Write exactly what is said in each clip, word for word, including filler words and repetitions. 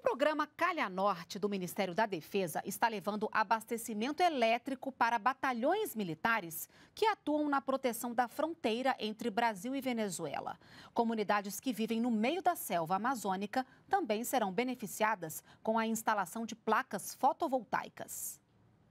programa Calha Norte do Ministério da Defesa está levando abastecimento elétrico para batalhões militares que atuam na proteção da fronteira entre Brasil e Venezuela. Comunidades que vivem no meio da selva amazônica também serão beneficiadas com a instalação de placas fotovoltaicas.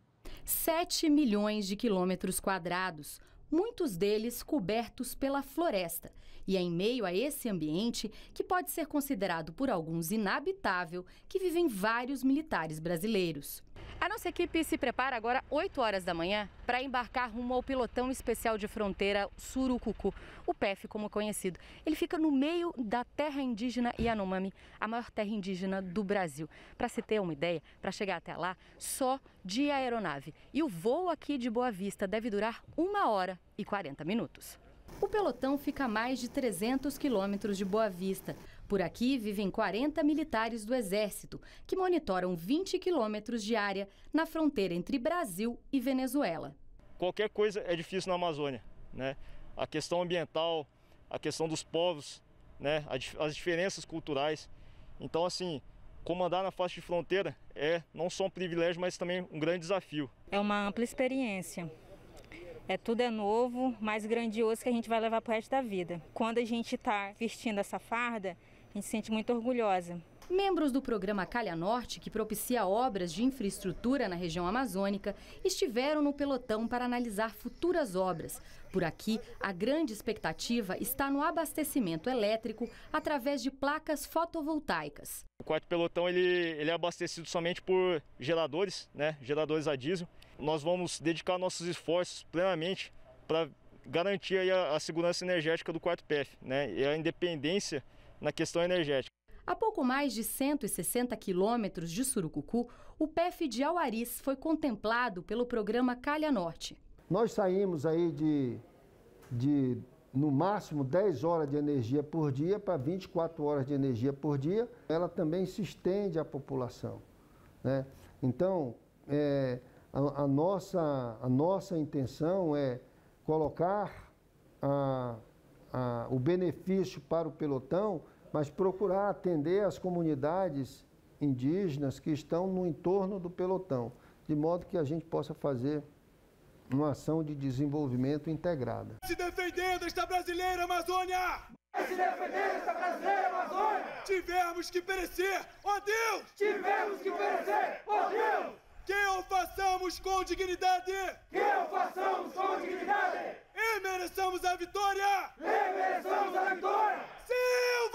sete milhões de quilômetros quadrados, muitos deles cobertos pela floresta. E é em meio a esse ambiente, que pode ser considerado por alguns inabitável, que vivem vários militares brasileiros. A nossa equipe se prepara agora, oito horas da manhã, para embarcar rumo ao Pelotão Especial de Fronteira Surucucu, o P F como conhecido. Ele fica no meio da terra indígena Yanomami, a maior terra indígena do Brasil. Para se ter uma ideia, para chegar até lá, só de aeronave. E o voo aqui de Boa Vista deve durar uma hora e quarenta minutos. O pelotão fica a mais de trezentos quilômetros de Boa Vista. Por aqui vivem quarenta militares do Exército, que monitoram vinte quilômetros de área na fronteira entre Brasil e Venezuela. Qualquer coisa é difícil na Amazônia, né? A questão ambiental, a questão dos povos, né? As diferenças culturais. Então, assim, comandar na faixa de fronteira é não só um privilégio, mas também um grande desafio. É uma ampla experiência. É, tudo é novo, mais grandioso que a gente vai levar para o resto da vida. Quando a gente está vestindo essa farda, a gente se sente muito orgulhosa. Membros do programa Calha Norte, que propicia obras de infraestrutura na região amazônica, estiveram no pelotão para analisar futuras obras. Por aqui, a grande expectativa está no abastecimento elétrico através de placas fotovoltaicas. O quarto pelotão ele, ele é abastecido somente por geradores, né? Geradores a diesel. Nós vamos dedicar nossos esforços plenamente para garantir aí a, a segurança energética do quarto P F, né? E a independência na questão energética. A pouco mais de cento e sessenta quilômetros de Surucucu, o P F de Auaris foi contemplado pelo programa Calha Norte. Nós saímos aí de, de no máximo dez horas de energia por dia para vinte e quatro horas de energia por dia. Ela também se estende à população, né? Então, é, a, a, nossa, a nossa intenção é colocar a, a, o benefício para o pelotão, mas procurar atender as comunidades indígenas que estão no entorno do pelotão, de modo que a gente possa fazer uma ação de desenvolvimento integrada. Se defender desta brasileira Amazônia! Se defender desta brasileira Amazônia! Tivemos que perecer, ó Deus! Tivemos que perecer, ó Deus! Que o façamos com dignidade! Que o façamos com dignidade! E mereçamos a vitória! E mereçamos a vitória! Sim!